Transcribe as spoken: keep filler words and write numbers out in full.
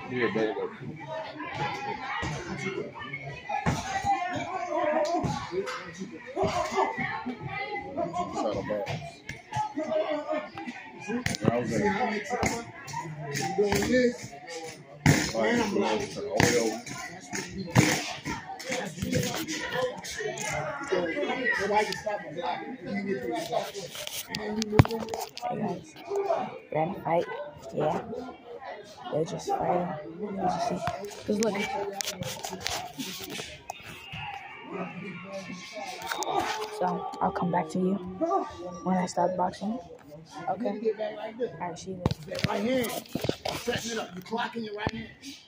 Yeah, there you go. Saddle box. I was in doing this. Buying gloves and oil. Hey guys, you're in a fight? Yeah. They're just fighting. As you see. Because look. So, I'll come back to you when I stop boxing. Okay? Alright, see you later. Right hand. Setting it up. You're clocking your right hand.